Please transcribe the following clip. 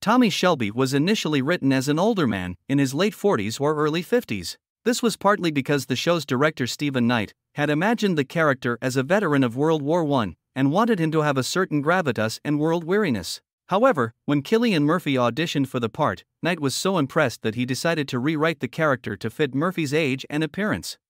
Tommy Shelby was initially written as an older man, in his late 40s or early 50s. This was partly because the show's director Stephen Knight had imagined the character as a veteran of World War I and wanted him to have a certain gravitas and world weariness. However, when Cillian Murphy auditioned for the part, Knight was so impressed that he decided to rewrite the character to fit Murphy's age and appearance.